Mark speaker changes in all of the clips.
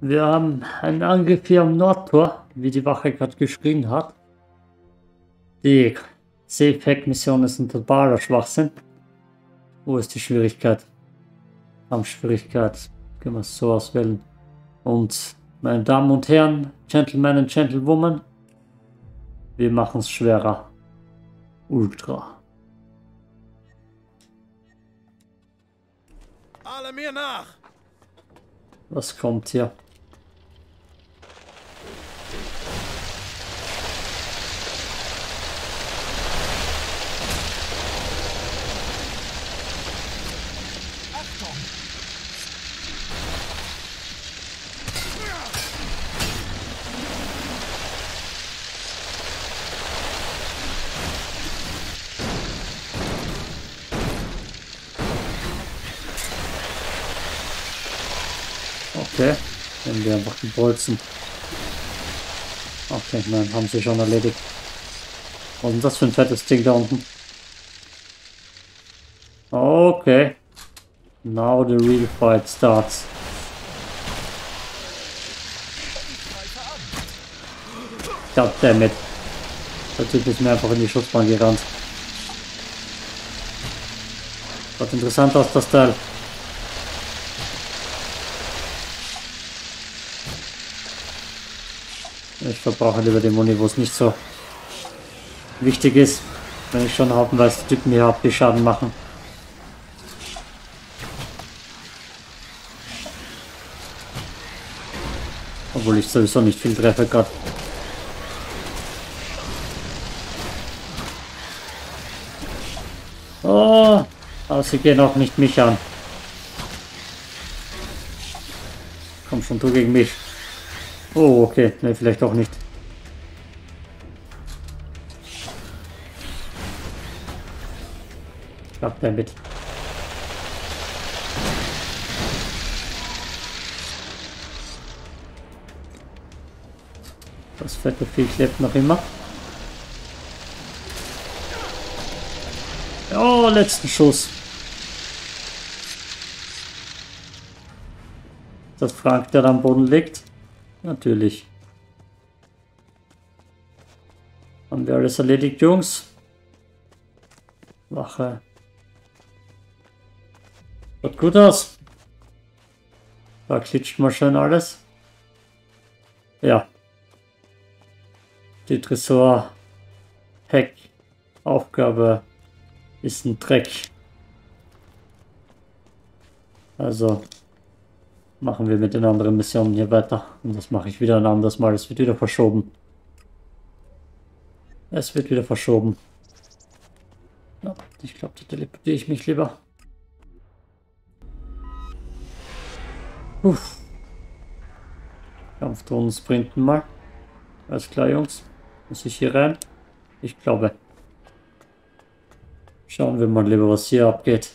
Speaker 1: Wir haben einen Angriff hier am Nordtor, wie die Wache gerade geschrien hat. Die Safe-Hack-Mission ist ein totaler Schwachsinn. Wo ist die Schwierigkeit? Kampfschwierigkeit. Können wir es so auswählen. Und meine Damen und Herren, Gentlemen und Gentlewomen, wir machen es schwerer. Ultra.
Speaker 2: Alle mir nach!
Speaker 1: Was kommt hier? Okay, nehmen wir einfach die Bolzen. Okay, nein, haben sie schon erledigt. Was ist denn das für ein fettes Ding da unten? Okay. Now the real fight starts. Goddammit. Der Typ ist mir einfach in die Schutzbahn gerannt. Schaut interessant aus, das Teil. Ich verbrauche lieber den Muni, wo es nicht so wichtig ist, wenn ich schon haufenweise Typen hier habe, die Schaden machen. Obwohl ich sowieso nicht viel treffe gerade. Oh, aber sie gehen auch nicht mich an. Komm schon, du gegen mich. Oh, okay. Ne, vielleicht auch nicht. Klappt damit. Das fette Viech lebt noch immer. Oh, letzten Schuss. Ist das Frank, der da am Boden liegt? Natürlich. Haben wir alles erledigt, Jungs? Wache. Schaut gut aus. Da klitscht mal schön alles. Ja. Die Tresor-Hack-Aufgabe ist ein Dreck. Also machen wir mit den anderen Missionen hier weiter. Und das mache ich wieder ein anderes Mal. Es wird wieder verschoben. Es wird wieder verschoben. Ja, ich glaube, da teleportiere ich mich lieber. Uff. Kampfdrohnen sprinten mal. Alles klar, Jungs. Muss ich hier rein? Ich glaube. Schauen wir mal lieber, was hier abgeht.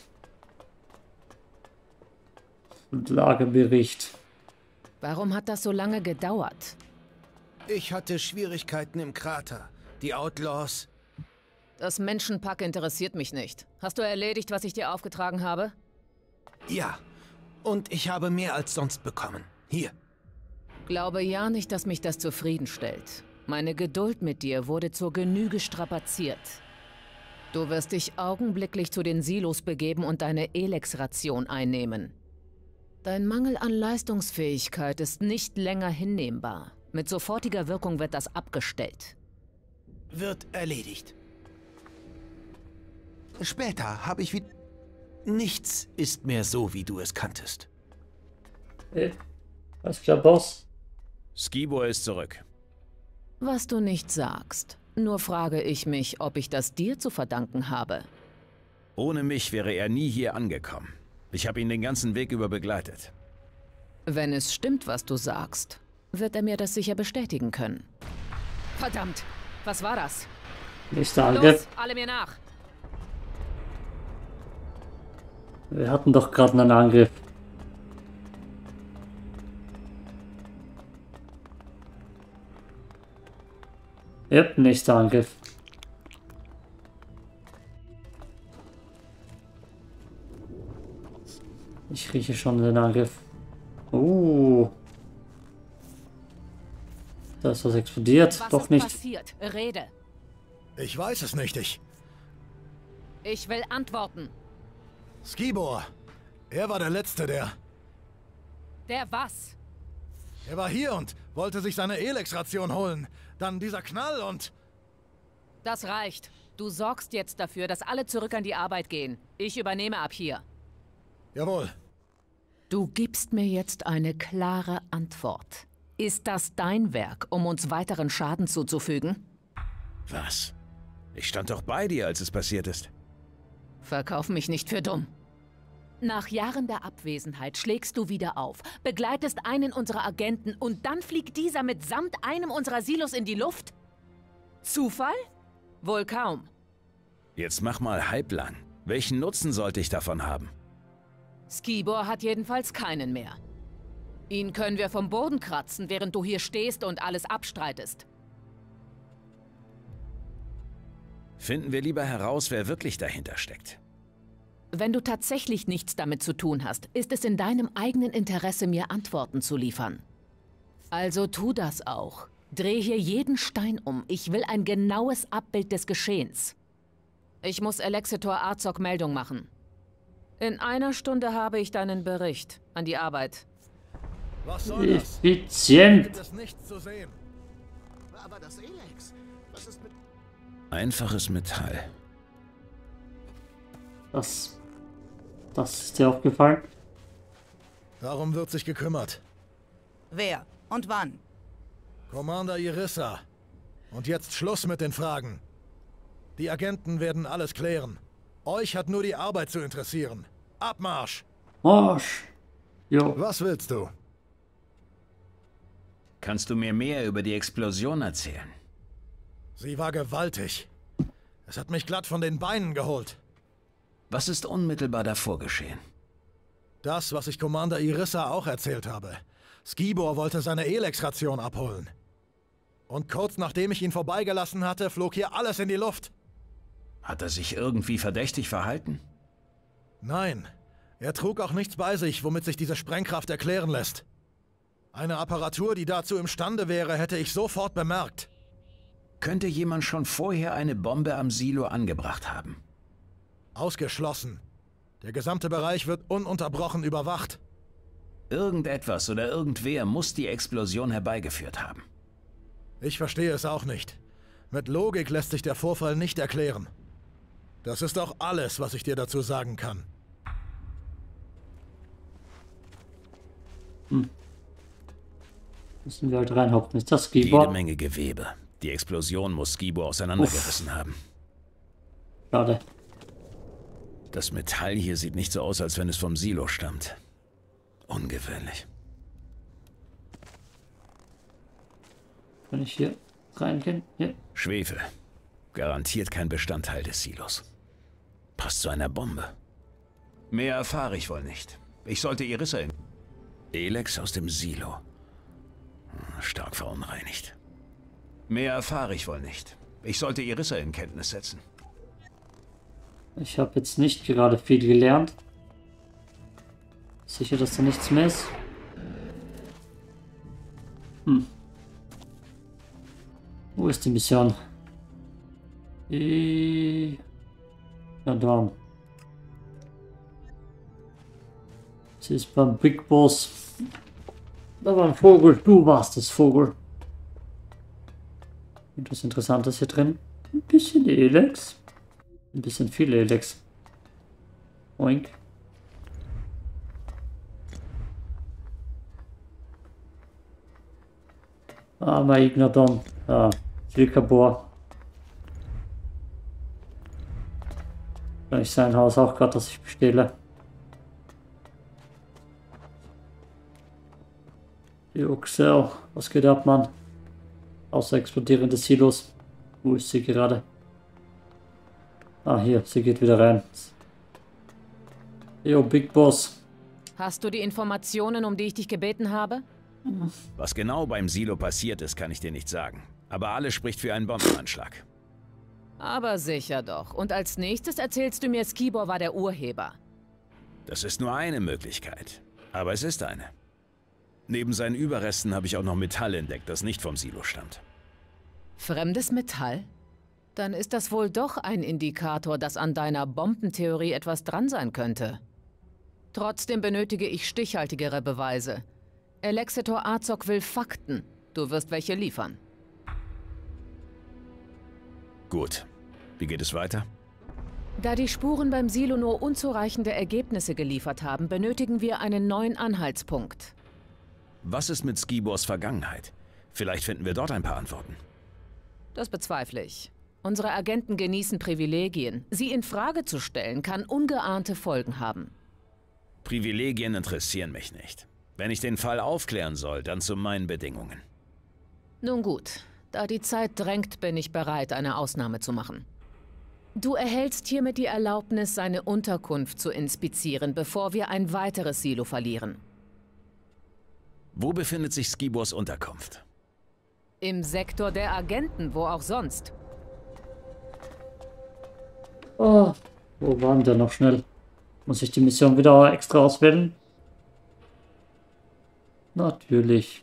Speaker 1: Und Lagebericht.
Speaker 3: Warum hat das so lange gedauert?
Speaker 2: Ich hatte Schwierigkeiten im Krater. Die Outlaws.
Speaker 3: Das Menschenpack interessiert mich nicht. Hast du erledigt, was ich dir aufgetragen habe?
Speaker 2: Ja. Und ich habe mehr als sonst bekommen. Hier.
Speaker 3: Glaube ja nicht, dass mich das zufriedenstellt. Meine Geduld mit dir wurde zur Genüge strapaziert. Du wirst dich augenblicklich zu den Silos begeben und deine Elex-Ration einnehmen. Dein Mangel an Leistungsfähigkeit ist nicht länger hinnehmbar. Mit sofortiger Wirkung wird das abgestellt.
Speaker 2: Wird erledigt. Später habe ich wieder... Nichts ist mehr so, wie du es kanntest.
Speaker 1: Alles klar, Boss.
Speaker 4: Skibor ist zurück.
Speaker 3: Was du nicht sagst. Nur frage ich mich, ob ich das dir zu verdanken habe.
Speaker 4: Ohne mich wäre er nie hier angekommen. Ich habe ihn den ganzen Weg über begleitet.
Speaker 3: Wenn es stimmt, was du sagst, wird er mir das sicher bestätigen können. Verdammt! Was war das?
Speaker 1: Nächster Angriff.
Speaker 3: Los, alle mir nach!
Speaker 1: Wir hatten doch gerade einen Angriff. Yep, nächster Angriff. Ich rieche schon den Angriff. Da ist was explodiert.
Speaker 3: Was
Speaker 1: Doch
Speaker 3: ist
Speaker 1: nicht.
Speaker 3: passiert? Rede.
Speaker 2: Ich weiß es nicht,
Speaker 3: Ich will Antworten.
Speaker 2: Skibor. Er war der Letzte,
Speaker 3: Der was?
Speaker 2: Er war hier und wollte sich seine Elex-Ration holen. Dann dieser Knall und...
Speaker 3: Das reicht. Du sorgst jetzt dafür, dass alle zurück an die Arbeit gehen. Ich übernehme ab hier.
Speaker 2: Jawohl.
Speaker 3: Du gibst mir jetzt eine klare Antwort. Ist das dein Werk, um uns weiteren Schaden zuzufügen?
Speaker 4: Was? Ich stand doch bei dir, als es passiert ist.
Speaker 3: Verkauf mich nicht für dumm. Nach Jahren der Abwesenheit schlägst du wieder auf, begleitest einen unserer Agenten und dann fliegt dieser mitsamt einem unserer Silos in die Luft? Zufall? Wohl kaum.
Speaker 4: Jetzt mach mal halblang. Welchen Nutzen sollte ich davon haben?
Speaker 3: Skibor hat jedenfalls keinen mehr. Ihn können wir vom Boden kratzen, während du hier stehst und alles abstreitest.
Speaker 4: Finden wir lieber heraus, wer wirklich dahinter steckt.
Speaker 3: Wenn du tatsächlich nichts damit zu tun hast, ist es in deinem eigenen Interesse, mir Antworten zu liefern. Also tu das auch. Dreh hier jeden Stein um. Ich will ein genaues Abbild des Geschehens. Ich muss Elexitor Azog Meldung machen. In einer Stunde habe ich deinen Bericht. An die Arbeit.
Speaker 2: Was soll das?
Speaker 1: Effizient.
Speaker 2: Gibt es nichts zu sehen.
Speaker 5: Aber das Elex, was ist mit...
Speaker 4: Einfaches Metall.
Speaker 1: Das ist dir aufgefallen.
Speaker 2: Darum wird sich gekümmert.
Speaker 6: Wer und wann?
Speaker 2: Commander Irissa. Und jetzt Schluss mit den Fragen. Die Agenten werden alles klären. Euch hat nur die Arbeit zu interessieren. Abmarsch!
Speaker 1: Marsch. Jo.
Speaker 2: Was willst du?
Speaker 4: Kannst du mir mehr über die Explosion erzählen?
Speaker 2: Sie war gewaltig. Es hat mich glatt von den Beinen geholt.
Speaker 4: Was ist unmittelbar davor geschehen?
Speaker 2: Das, was ich Commander Irissa auch erzählt habe. Skibor wollte seine Elex-Ration abholen. Und kurz nachdem ich ihn vorbeigelassen hatte, flog hier alles in die Luft.
Speaker 4: Hat er sich irgendwie verdächtig verhalten?
Speaker 2: Nein, er trug auch nichts bei sich, womit sich diese Sprengkraft erklären lässt. Eine Apparatur, die dazu imstande wäre, hätte ich sofort bemerkt.
Speaker 4: Könnte jemand schon vorher eine Bombe am Silo angebracht haben?
Speaker 2: Ausgeschlossen. Der gesamte Bereich wird ununterbrochen überwacht.
Speaker 4: Irgendetwas oder irgendwer muss die Explosion herbeigeführt haben.
Speaker 2: Ich verstehe es auch nicht. Mit Logik lässt sich der Vorfall nicht erklären. Das ist auch alles, was ich dir dazu sagen kann.
Speaker 1: Müssen wir halt reinhocken. Ist das
Speaker 4: Jede
Speaker 1: Skibor?
Speaker 4: Menge Gewebe. Die Explosion muss Skibor auseinandergerissen haben.
Speaker 1: Schade.
Speaker 4: Das Metall hier sieht nicht so aus, als wenn es vom Silo stammt. Ungewöhnlich.
Speaker 1: Kann ich hier reingehen? Hier.
Speaker 4: Schwefel. Garantiert kein Bestandteil des Silos. Passt zu einer Bombe. Mehr erfahre ich wohl nicht. Ich sollte Irissa in... Elex aus dem Silo. Stark verunreinigt. Mehr erfahre ich wohl nicht. Ich sollte Irissa in Kenntnis setzen.
Speaker 1: Ich habe jetzt nicht gerade viel gelernt. Sicher, dass da nichts mehr ist. Wo ist die Mission? Ja, da. Sie ist beim Big Boss. Da war ein Vogel. Du warst das Vogel. Etwas Interessantes hier drin. Ein bisschen Elex. Ein bisschen viel Elex. Oink. Ignodon. Silkerbor. Kann ich sein Haus auch gerade, das ich bestehle. Die Uxel. Was geht ab, Mann? Außer explodierende Silos. Wo ist sie gerade? Ah, hier. Sie geht wieder rein. Jo, Big Boss.
Speaker 3: Hast du die Informationen, um die ich dich gebeten habe?
Speaker 4: Was genau beim Silo passiert ist, kann ich dir nicht sagen. Aber alles spricht für einen Bombenanschlag.
Speaker 3: Aber sicher doch. Und als nächstes erzählst du mir, Skibor war der Urheber.
Speaker 4: Das ist nur eine Möglichkeit. Aber es ist eine. Neben seinen Überresten habe ich auch noch Metall entdeckt, das nicht vom Silo stammt.
Speaker 3: Fremdes Metall? Dann ist das wohl doch ein Indikator, dass an deiner Bombentheorie etwas dran sein könnte. Trotzdem benötige ich stichhaltigere Beweise. Alexator Azog will Fakten. Du wirst welche liefern.
Speaker 4: Gut. Wie geht es weiter?
Speaker 3: Da die Spuren beim Silo nur unzureichende Ergebnisse geliefert haben, benötigen wir einen neuen Anhaltspunkt.
Speaker 4: Was ist mit Skibors Vergangenheit? Vielleicht finden wir dort ein paar Antworten.
Speaker 3: Das bezweifle ich. Unsere Agenten genießen Privilegien. Sie in Frage zu stellen, kann ungeahnte Folgen haben.
Speaker 4: Privilegien interessieren mich nicht. Wenn ich den Fall aufklären soll, dann zu meinen Bedingungen.
Speaker 3: Nun gut, da die Zeit drängt, bin ich bereit, eine Ausnahme zu machen. Du erhältst hiermit die Erlaubnis, seine Unterkunft zu inspizieren, bevor wir ein weiteres Silo verlieren.
Speaker 4: Wo befindet sich Skibors Unterkunft?
Speaker 3: Im Sektor der Agenten, wo auch sonst.
Speaker 1: Oh, wo waren der noch schnell? Muss ich die Mission wieder extra auswählen? Natürlich.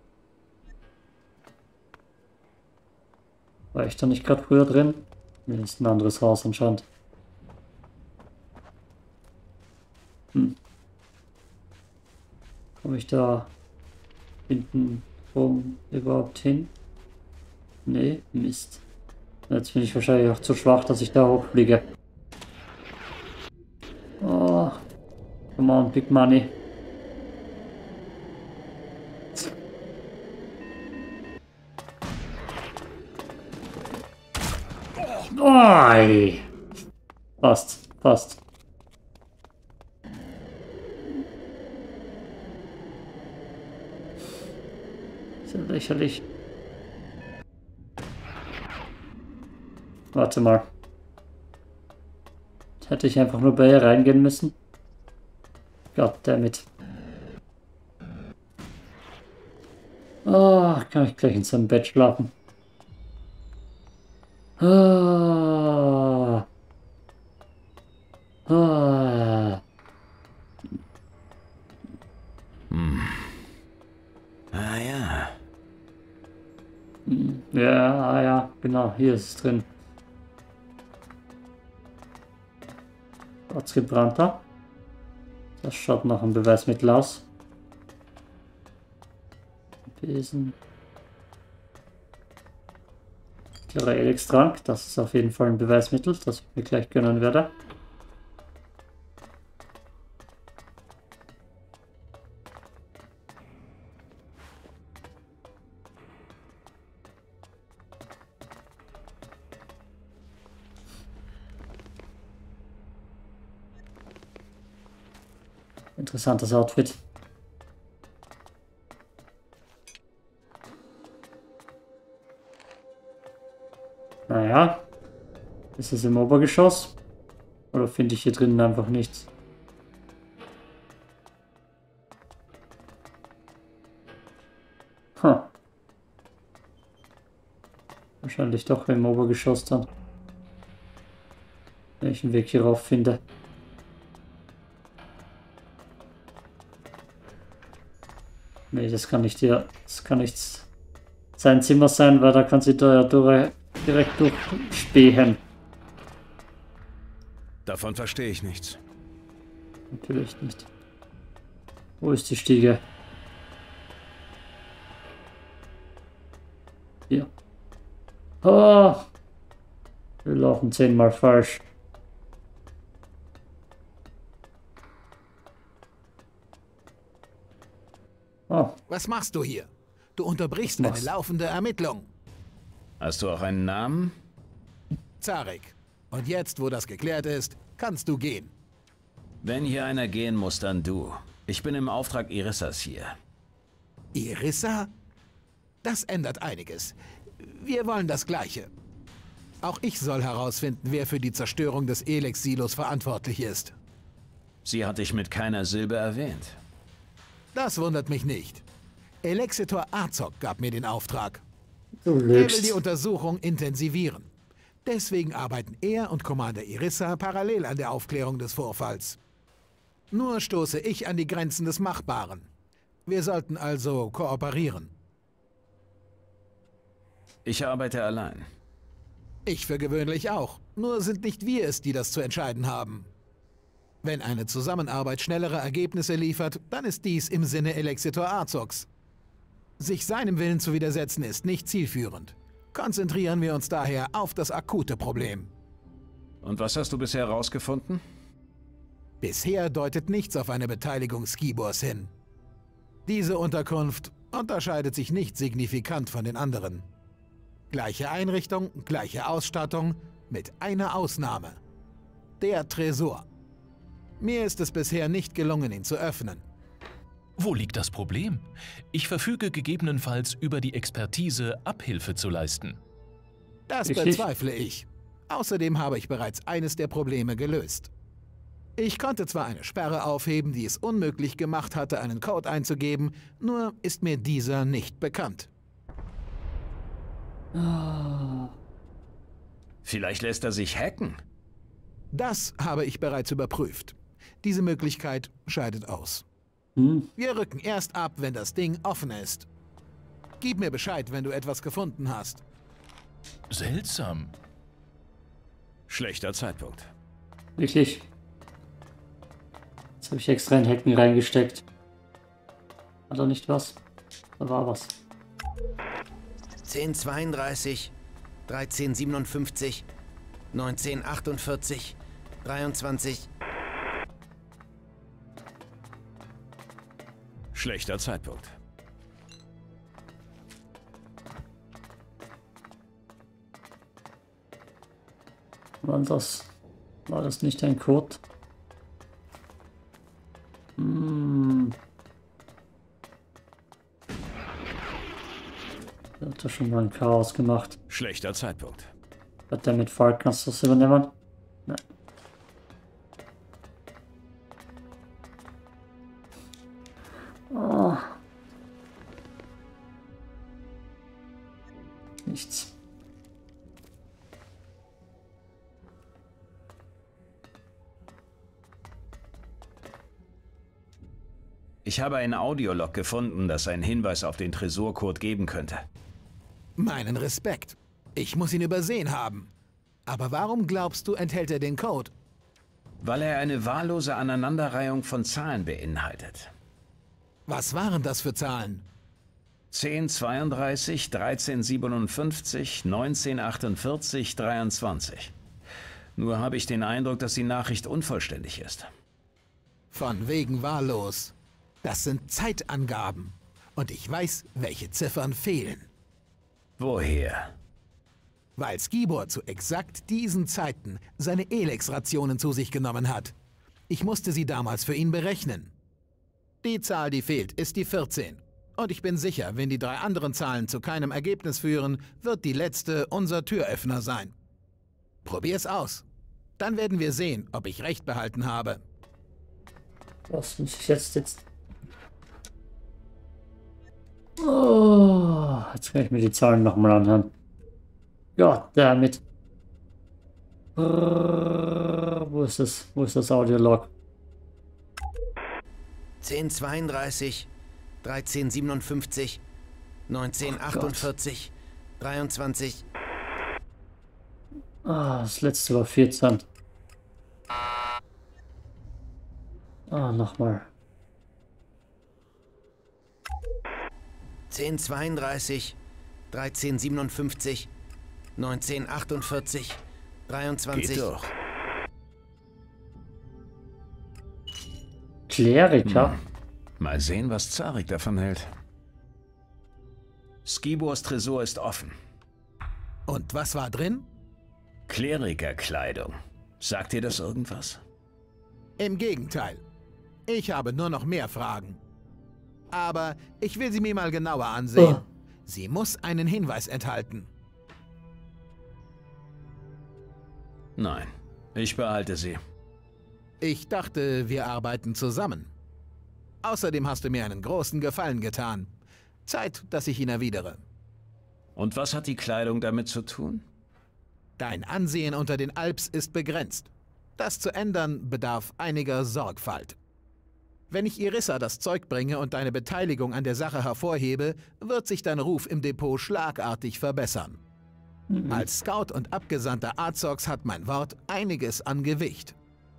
Speaker 1: War ich da nicht gerade früher drin? Nee, ist ein anderes Haus anscheinend. Komme ich da hinten rum überhaupt hin? Nee, Mist. Jetzt bin ich wahrscheinlich auch zu schwach, dass ich da hochfliege. Oh, come on, Big Money. Oh, fast, fast. Ist ja lächerlich. Warte mal. Hätte ich einfach nur bei ihr reingehen müssen. Goddammit. Oh, kann ich gleich in seinem Bett schlafen. Ah. Ah.
Speaker 4: Ah ja.
Speaker 1: Ja, ja, genau, hier ist es drin. Ortsgebrannter. Das schaut nach einem Beweismittel aus. Besen. Klarer Elex-Trank, das ist auf jeden Fall ein Beweismittel, das ich mir gleich gönnen werde. Interessantes Outfit. Naja, ist es im Obergeschoss? Oder finde ich hier drinnen einfach nichts? Wahrscheinlich doch im Obergeschoss dann. Wenn ich einen Weg hier rauf finde. Nee, das kann nicht hier. Das kann nicht sein Zimmer sein, weil da kann sie da ja direkt durchspähen.
Speaker 4: Davon verstehe ich nichts.
Speaker 1: Natürlich nicht. Wo ist die Stiege? Hier. Oh! Wir laufen 10-mal falsch. Oh.
Speaker 2: Was machst du hier? Du unterbrichst eine laufende Ermittlung.
Speaker 4: Hast du auch einen Namen?
Speaker 2: Zarek. Und jetzt, wo das geklärt ist, kannst du gehen.
Speaker 4: Wenn hier einer gehen muss, dann du. Ich bin im Auftrag Irissas hier.
Speaker 2: Irissa? Das ändert einiges. Wir wollen das Gleiche. Auch ich soll herausfinden, wer für die Zerstörung des Elex-Silos verantwortlich ist.
Speaker 4: Sie hatte ich mit keiner Silbe erwähnt.
Speaker 2: Das wundert mich nicht. Alexator Azog gab mir den Auftrag.
Speaker 1: Du
Speaker 2: Er will
Speaker 1: lügst.
Speaker 2: die Untersuchung intensivieren. Deswegen arbeiten er und Commander Irissa parallel an der Aufklärung des Vorfalls. Nur stoße ich an die Grenzen des Machbaren. Wir sollten also kooperieren.
Speaker 4: Ich arbeite allein.
Speaker 2: Ich für gewöhnlich auch. Nur sind nicht wir es, die das zu entscheiden haben. Wenn eine Zusammenarbeit schnellere Ergebnisse liefert, dann ist dies im Sinne Elexitor Arzox. Sich seinem Willen zu widersetzen ist nicht zielführend. Konzentrieren wir uns daher auf das akute Problem.
Speaker 4: Und was hast du bisher herausgefunden?
Speaker 2: Bisher deutet nichts auf eine Beteiligung Skibors hin. Diese Unterkunft unterscheidet sich nicht signifikant von den anderen. Gleiche Einrichtung, gleiche Ausstattung, mit einer Ausnahme. Der Tresor. Mir ist es bisher nicht gelungen, ihn zu öffnen.
Speaker 7: Wo liegt das Problem? Ich verfüge gegebenenfalls über die Expertise, Abhilfe zu leisten.
Speaker 2: Das
Speaker 1: Richtig?
Speaker 2: bezweifle ich. Außerdem habe ich bereits eines der Probleme gelöst. Ich konnte zwar eine Sperre aufheben, die es unmöglich gemacht hatte, einen Code einzugeben, nur ist mir dieser nicht bekannt.
Speaker 4: Vielleicht lässt er sich hacken.
Speaker 2: Das habe ich bereits überprüft. Diese Möglichkeit scheidet aus. Wir rücken erst ab, wenn das Ding offen ist. Gib mir Bescheid, wenn du etwas gefunden hast.
Speaker 7: Seltsam.
Speaker 4: Schlechter Zeitpunkt.
Speaker 1: Wirklich. Jetzt habe ich extra in Hacken reingesteckt. Hat er nicht was? Da war was.
Speaker 5: 1032, 1357, 1948, 23.
Speaker 4: Schlechter Zeitpunkt.
Speaker 1: War das? War das nicht ein Code? Der hat ja schon mal ein Chaos gemacht.
Speaker 4: Schlechter Zeitpunkt.
Speaker 1: Hat der mit Falkners das übernehmen? Nein. Oh. Nichts.
Speaker 4: Ich habe ein Audiolog gefunden, das einen Hinweis auf den Tresorcode geben könnte.
Speaker 2: Meinen Respekt. Ich muss ihn übersehen haben. Aber warum glaubst du, enthält er den Code?
Speaker 4: Weil er eine wahllose Aneinanderreihung von Zahlen beinhaltet.
Speaker 2: Was waren das für Zahlen?
Speaker 4: 1032, 1357, 1948, 23. Nur habe ich den Eindruck, dass die Nachricht unvollständig ist.
Speaker 2: Von wegen wahllos. Das sind Zeitangaben. Und ich weiß, welche Ziffern fehlen.
Speaker 4: Woher?
Speaker 2: Weil Skibor zu exakt diesen Zeiten seine Elex-Rationen zu sich genommen hat. Ich musste sie damals für ihn berechnen. Die Zahl, die fehlt, ist die 14. Und ich bin sicher, wenn die 3 anderen Zahlen zu keinem Ergebnis führen, wird die letzte unser Türöffner sein. Probier's aus. Dann werden wir sehen, ob ich recht behalten habe.
Speaker 1: Was muss ich jetzt? Oh, jetzt kann ich mir die Zahlen nochmal anhören. Ja, damit. Wo ist das? Wo ist das Audiolog?
Speaker 5: 1032, 1357, 1948, 23.
Speaker 1: Das letzte war 14. Nochmal.
Speaker 5: 1032, 1357, 1948, 23.
Speaker 4: Geht doch.
Speaker 1: Kleriker?
Speaker 4: Mal sehen, was Zarik davon hält. Skibors Tresor ist offen.
Speaker 2: Und was war drin?
Speaker 4: Klerikerkleidung. Sagt dir das irgendwas?
Speaker 2: Im Gegenteil. Ich habe nur noch mehr Fragen. Aber ich will sie mir mal genauer ansehen. Sie muss einen Hinweis enthalten.
Speaker 4: Nein, ich behalte sie.
Speaker 2: Ich dachte, wir arbeiten zusammen. Außerdem hast du mir einen großen Gefallen getan. Zeit, dass ich ihn erwidere.
Speaker 4: Und was hat die Kleidung damit zu tun?
Speaker 2: Dein Ansehen unter den Alps ist begrenzt. Das zu ändern bedarf einiger Sorgfalt. Wenn ich Irissa das Zeug bringe und deine Beteiligung an der Sache hervorhebe, wird sich dein Ruf im Depot schlagartig verbessern. Als Scout und Abgesandter Azox hat mein Wort einiges an Gewicht.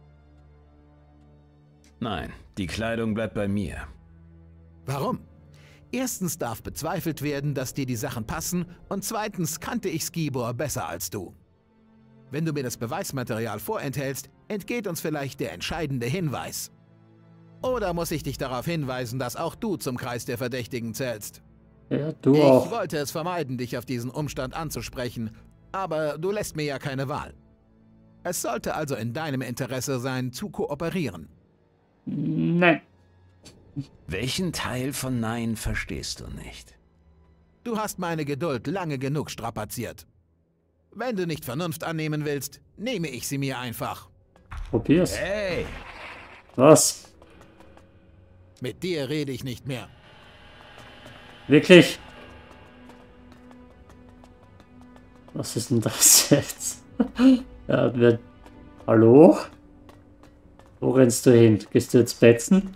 Speaker 4: Nein, die Kleidung bleibt bei mir.
Speaker 2: Warum? Erstens darf bezweifelt werden, dass dir die Sachen passen, und zweitens kannte ich Skibor besser als du. Wenn du mir das Beweismaterial vorenthältst, entgeht uns vielleicht der entscheidende Hinweis. Oder muss ich dich darauf hinweisen, dass auch du zum Kreis der Verdächtigen zählst?
Speaker 1: Ja, du
Speaker 2: Ich
Speaker 1: auch.
Speaker 2: wollte es vermeiden, dich auf diesen Umstand anzusprechen, aber du lässt mir ja keine Wahl. Es sollte also in deinem Interesse sein, zu kooperieren.
Speaker 1: Nein.
Speaker 4: Welchen Teil von Nein verstehst du nicht?
Speaker 2: Du hast meine Geduld lange genug strapaziert. Wenn du nicht Vernunft annehmen willst, nehme ich sie mir einfach.
Speaker 1: Probier's.
Speaker 4: Hey!
Speaker 1: Was?
Speaker 2: Mit dir rede ich nicht mehr.
Speaker 1: Wirklich? Was ist denn das jetzt? Ja, hallo? Wo rennst du hin? Gehst du jetzt betzen?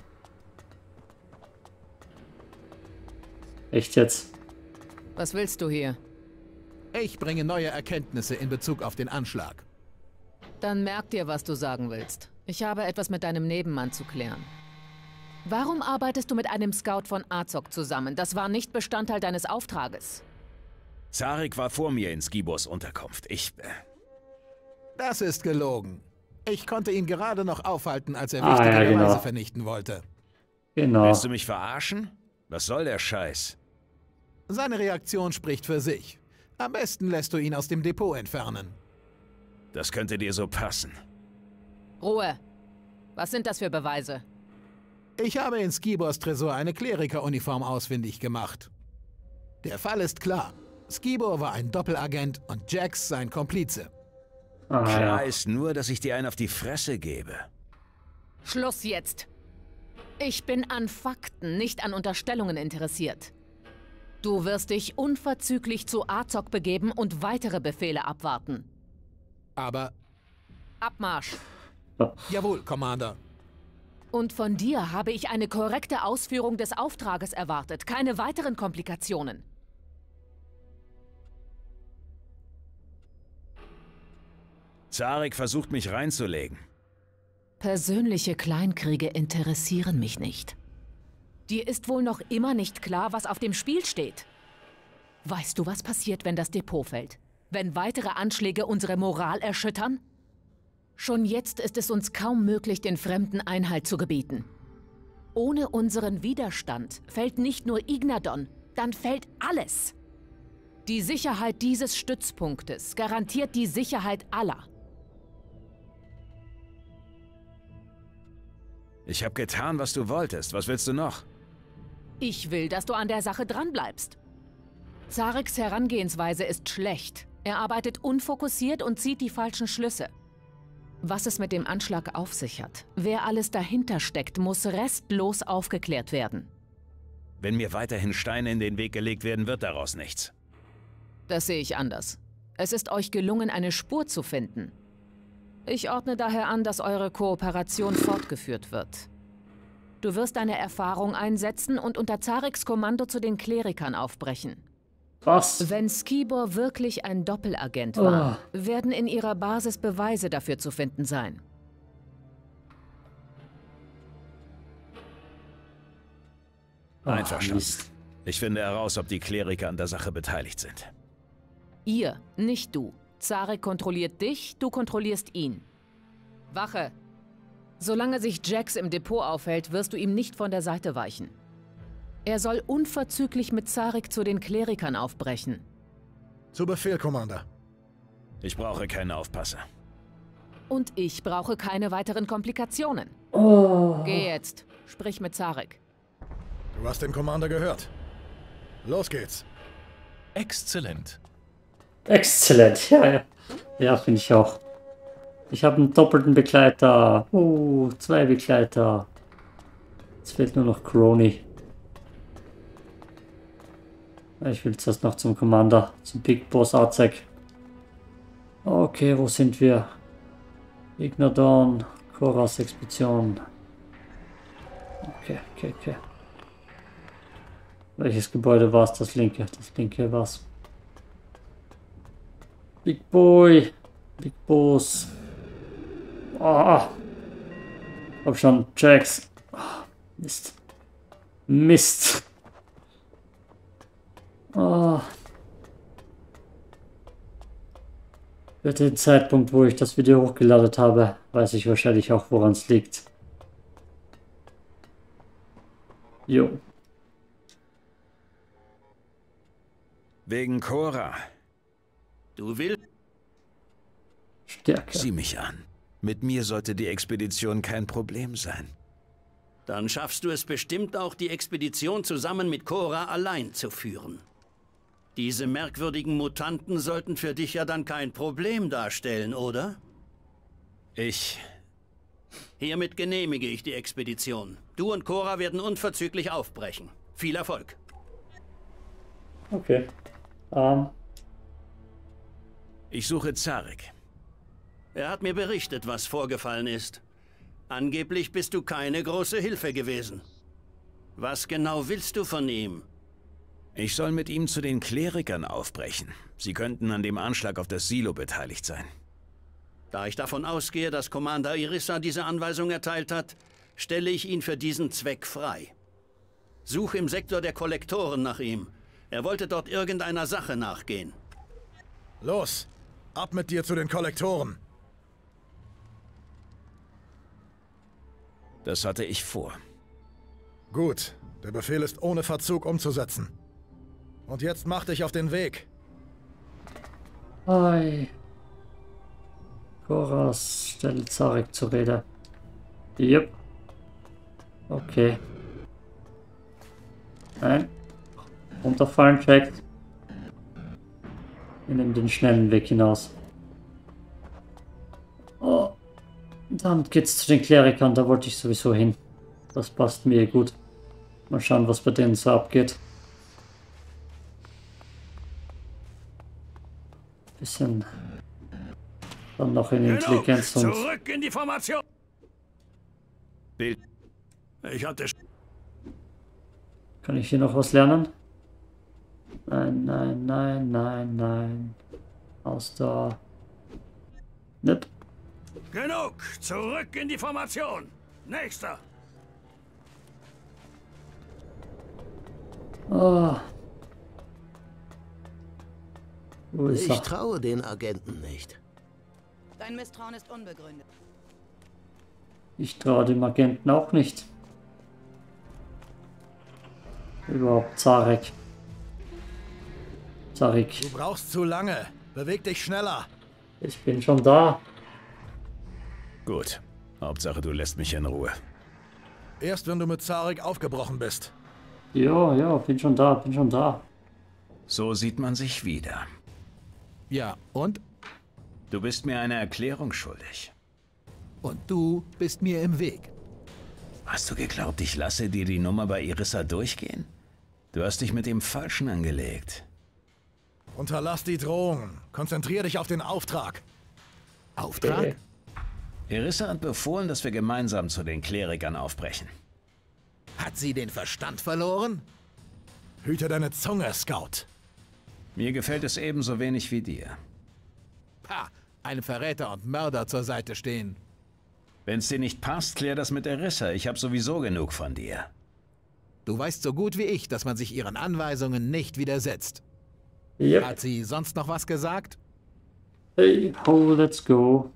Speaker 1: Echt jetzt?
Speaker 3: Was willst du hier?
Speaker 2: Ich bringe neue Erkenntnisse in Bezug auf den Anschlag.
Speaker 3: Dann merk dir, was du sagen willst. Ich habe etwas mit deinem Nebenmann zu klären. Warum arbeitest du mit einem Scout von Azog zusammen? Das war nicht Bestandteil deines Auftrages.
Speaker 4: Zarik war vor mir in Skibors Unterkunft.
Speaker 2: Das ist gelogen. Ich konnte ihn gerade noch aufhalten, als er
Speaker 1: Ah,
Speaker 2: wichtige
Speaker 1: ja, genau.
Speaker 2: Beweise vernichten wollte.
Speaker 1: Genau.
Speaker 4: Willst du mich verarschen? Was soll der Scheiß?
Speaker 2: Seine Reaktion spricht für sich. Am besten lässt du ihn aus dem Depot entfernen.
Speaker 4: Das könnte dir so passen.
Speaker 3: Ruhe! Was sind das für Beweise?
Speaker 2: Ich habe in Skibors Tresor eine Klerikeruniform ausfindig gemacht. Der Fall ist klar. Skibor war ein Doppelagent und Jax sein Komplize.
Speaker 1: Ah,
Speaker 4: Klar
Speaker 1: ja.
Speaker 4: ist nur, dass ich dir einen auf die Fresse gebe.
Speaker 3: Schluss jetzt! Ich bin an Fakten, nicht an Unterstellungen interessiert. Du wirst dich unverzüglich zu Azog begeben und weitere Befehle abwarten.
Speaker 2: Aber,
Speaker 3: Abmarsch!
Speaker 2: jawohl, Commander.
Speaker 3: Und von dir habe ich eine korrekte Ausführung des Auftrages erwartet, keine weiteren Komplikationen.
Speaker 4: Zarik versucht mich reinzulegen.
Speaker 3: Persönliche Kleinkriege interessieren mich nicht. Dir ist wohl noch immer nicht klar, was auf dem Spiel steht. Weißt du, was passiert, wenn das Depot fällt? Wenn weitere Anschläge unsere Moral erschüttern? Schon jetzt ist es uns kaum möglich, den Fremden Einhalt zu gebieten. Ohne unseren Widerstand fällt nicht nur Ignadon, dann fällt alles. Die Sicherheit dieses Stützpunktes garantiert die Sicherheit aller.
Speaker 4: Ich habe getan, was du wolltest. Was willst du noch?
Speaker 3: Ich will, dass du an der Sache dranbleibst. Zariks Herangehensweise ist schlecht. Er arbeitet unfokussiert und zieht die falschen Schlüsse. Was es mit dem Anschlag auf sich hat, wer alles dahinter steckt, muss restlos aufgeklärt werden.
Speaker 4: Wenn mir weiterhin Steine in den Weg gelegt werden, wird daraus nichts.
Speaker 3: Das sehe ich anders. Es ist euch gelungen, eine Spur zu finden. Ich ordne daher an, dass eure Kooperation fortgeführt wird. Du wirst deine Erfahrung einsetzen und unter Zariks Kommando zu den Klerikern aufbrechen.
Speaker 1: Was?
Speaker 3: Wenn Skibor wirklich ein Doppelagent war, werden in ihrer Basis Beweise dafür zu finden sein.
Speaker 4: Einverstanden.
Speaker 1: Mist.
Speaker 4: Ich finde heraus, ob die Kleriker an der Sache beteiligt sind.
Speaker 3: Ihr, nicht du. Zarik kontrolliert dich, du kontrollierst ihn. Wache! Solange sich Jax im Depot aufhält, wirst du ihm nicht von der Seite weichen. Er soll unverzüglich mit Zarik zu den Klerikern aufbrechen.
Speaker 2: Zu Befehl, Commander.
Speaker 4: Ich brauche keinen Aufpasser.
Speaker 3: Und ich brauche keine weiteren Komplikationen. Geh jetzt. Sprich mit Zarik.
Speaker 8: Du hast den Commander gehört. Los geht's.
Speaker 7: Exzellent.
Speaker 1: Exzellent, ja, ja. Ja, finde ich auch. Ich habe einen doppelten Begleiter. 2 Begleiter. Jetzt fehlt nur noch Crony. Ich will zuerst noch zum Commander, zum Big Boss Azek. Okay, wo sind wir? Ignadon, Koras Expedition. Okay. Welches Gebäude war es? Das linke. Das linke war's. Big Boy. Big Boss. Ah. Hab schon. Jax. Ah, Mist. Mist. Ah. Für den Zeitpunkt, wo ich das Video hochgeladen habe, weiß ich wahrscheinlich auch, woran es liegt. Jo.
Speaker 4: Wegen Cora.
Speaker 5: Du willst?
Speaker 1: Stärke.
Speaker 4: Sieh mich an. Mit mir sollte die Expedition kein Problem sein.
Speaker 9: Dann schaffst du es bestimmt auch, die Expedition zusammen mit Cora allein zu führen. Diese merkwürdigen Mutanten sollten für dich ja dann kein Problem darstellen, oder? Hiermit genehmige ich die Expedition. Du und Cora werden unverzüglich aufbrechen. Viel Erfolg.
Speaker 1: Okay.
Speaker 4: Ich suche Zarek.
Speaker 9: Er hat mir berichtet, was vorgefallen ist. Angeblich bist du keine große Hilfe gewesen. Was genau willst du von ihm?
Speaker 4: Ich soll mit ihm zu den Klerikern aufbrechen. Sie könnten an dem Anschlag auf das Silo beteiligt sein.
Speaker 9: Da ich davon ausgehe, dass Commander Irissa diese Anweisung erteilt hat, stelle ich ihn für diesen Zweck frei. Such im Sektor der Kollektoren nach ihm. Er wollte dort irgendeiner Sache nachgehen.
Speaker 8: Los, ab mit dir zu den Kollektoren.
Speaker 4: Das hatte ich vor.
Speaker 8: Gut, der Befehl ist ohne Verzug umzusetzen. Und jetzt mach dich auf den Weg.
Speaker 1: Hi. Coras stelle Zarek zur Rede. Jupp. Okay. Nein. Runterfallen checkt. Wir nehmen den schnellen Weg hinaus. Oh. Damit geht's zu den Klerikern, da wollte ich sowieso hin. Das passt mir gut. Mal schauen, was bei denen so abgeht. Bisschen dann noch in Intelligenz und...
Speaker 9: Zurück in die Formation!
Speaker 4: Bild.
Speaker 9: Ich hatte...
Speaker 1: Kann ich hier noch was lernen? Nein. Aus da. Nicht.
Speaker 9: Genug! Zurück in die Formation! Nächster!
Speaker 1: Oh. Wo ist
Speaker 5: Ich
Speaker 1: er?
Speaker 5: traue den Agenten nicht.
Speaker 6: Dein Misstrauen ist unbegründet.
Speaker 1: Ich traue dem Agenten auch nicht. Überhaupt Zarek.
Speaker 8: Du brauchst zu lange. Beweg dich schneller.
Speaker 1: Ich bin schon da.
Speaker 4: Gut. Hauptsache, du lässt mich in Ruhe.
Speaker 8: Erst wenn du mit Zarek aufgebrochen bist.
Speaker 1: Ja, bin schon da.
Speaker 4: So sieht man sich wieder.
Speaker 2: Ja, und?
Speaker 4: Du bist mir eine Erklärung schuldig.
Speaker 2: Und du bist mir im Weg.
Speaker 4: Hast du geglaubt, ich lasse dir die Nummer bei Irissa durchgehen? Du hast dich mit dem Falschen angelegt.
Speaker 8: Unterlass die Drohungen. Konzentrier dich auf den Auftrag.
Speaker 2: Auftrag?
Speaker 4: Irissa hat befohlen, dass wir gemeinsam zu den Klerikern aufbrechen.
Speaker 2: Hat sie den Verstand verloren?
Speaker 8: Hüte deine Zunge, Scout.
Speaker 4: Mir gefällt es ebenso wenig wie dir.
Speaker 2: Pah, einem Verräter und Mörder zur Seite stehen.
Speaker 4: Wenn's dir nicht passt, klär das mit Irissa. Ich habe sowieso genug von dir.
Speaker 2: Du weißt so gut wie ich, dass man sich ihren Anweisungen nicht widersetzt.
Speaker 1: Yep.
Speaker 2: Hat sie sonst noch was gesagt?
Speaker 1: Hey, ho, let's go.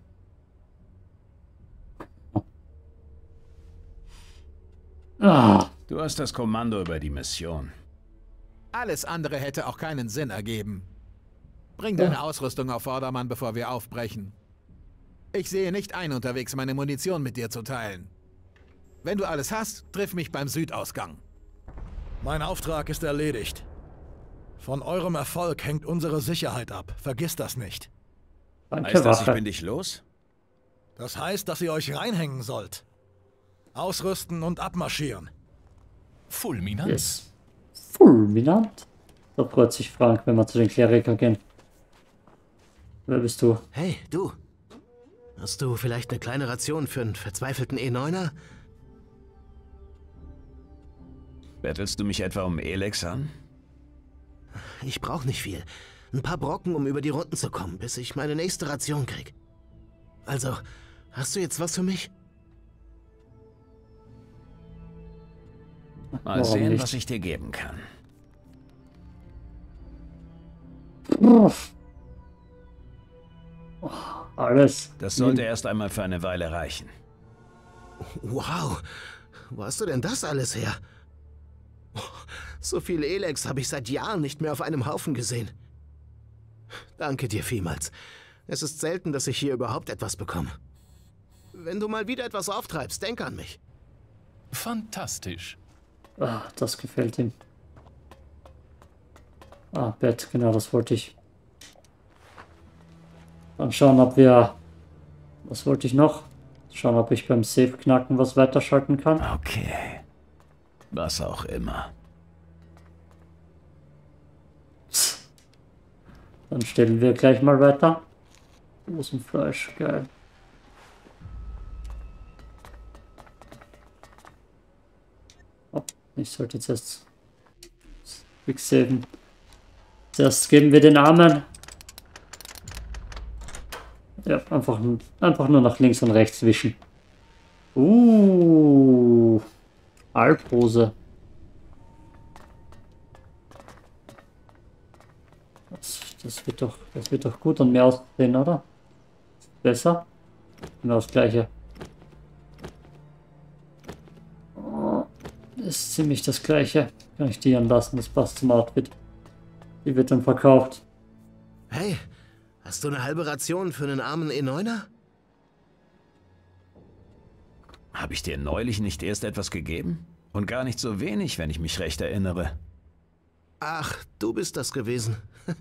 Speaker 4: Du hast das Kommando über die Mission.
Speaker 2: Alles andere hätte auch keinen Sinn ergeben. Bring deine Ausrüstung auf Vordermann, bevor wir aufbrechen. Ich sehe nicht ein, unterwegs meine Munition mit dir zu teilen. Wenn du alles hast, triff mich beim Südausgang.
Speaker 8: Mein Auftrag ist erledigt. Von eurem Erfolg hängt unsere Sicherheit ab. Vergiss das nicht.
Speaker 1: Danke,
Speaker 4: Heißt das, ich
Speaker 1: Wache.
Speaker 4: bin dich los?
Speaker 8: Das heißt, dass ihr euch reinhängen sollt. Ausrüsten und abmarschieren.
Speaker 7: Fulminant.
Speaker 1: Yes. Fulminant. Da freut sich Frank, wenn wir zu den Klerikern gehen. Wer bist du?
Speaker 5: Hey, du. Hast du vielleicht eine kleine Ration für einen verzweifelten E9er?
Speaker 4: Bettelst du mich etwa um Elex an?
Speaker 5: Ich brauche nicht viel. Ein paar Brocken, um über die Runden zu kommen, bis ich meine nächste Ration krieg. Also, hast du jetzt was für mich?
Speaker 4: Mal sehen, was ich dir geben kann.
Speaker 1: Alles.
Speaker 4: Das sollte erst einmal für eine Weile reichen.
Speaker 5: Wow, wo hast du denn das alles her? So viel Elex habe ich seit Jahren nicht mehr auf einem Haufen gesehen. Danke dir vielmals. Es ist selten, dass ich hier überhaupt etwas bekomme. Wenn du mal wieder etwas auftreibst, denk an mich.
Speaker 7: Fantastisch.
Speaker 1: Ah, das gefällt ihm. Ah, Bett, genau, das wollte ich. Dann schauen, ob wir... Was wollte ich noch? Schauen, ob ich beim Safe-Knacken was weiterschalten kann.
Speaker 4: Okay. Was auch immer.
Speaker 1: Dann stellen wir gleich mal weiter. Rosenfleisch, geil. Oh, ich sollte jetzt erst Quick saven. Zuerst geben wir den Armen. Ja, einfach nur nach links und rechts wischen. Alprose. Das wird doch gut und mehr aussehen, oder? Besser? Genau das gleiche. Oh, das ist ziemlich das gleiche. Kann ich die anlassen, das passt zum Outfit. Die wird dann verkauft.
Speaker 5: Hey, hast du eine halbe Ration für einen armen E9er?
Speaker 4: Habe ich dir neulich nicht erst etwas gegeben? Und gar nicht so wenig, wenn ich mich recht erinnere.
Speaker 5: Ach, du bist das gewesen.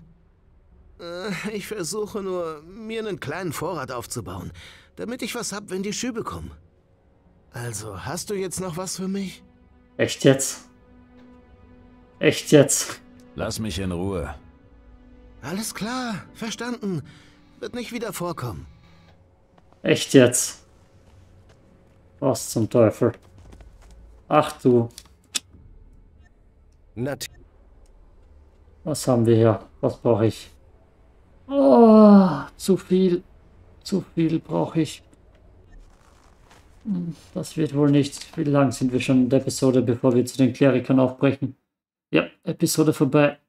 Speaker 5: Ich versuche nur, mir einen kleinen Vorrat aufzubauen, damit ich was hab, wenn die Schübe kommen. Also, hast du jetzt noch was für mich?
Speaker 1: Echt jetzt? Echt jetzt?
Speaker 4: Lass mich in Ruhe.
Speaker 5: Alles klar, verstanden. Wird nicht wieder vorkommen.
Speaker 1: Echt jetzt? Was zum Teufel? Ach du. Was haben wir hier? Was brauche ich? Oh, zu viel. Zu viel brauche ich. Das wird wohl nicht. Wie lang sind wir schon in der Episode, bevor wir zu den Klerikern aufbrechen? Ja, Episode vorbei.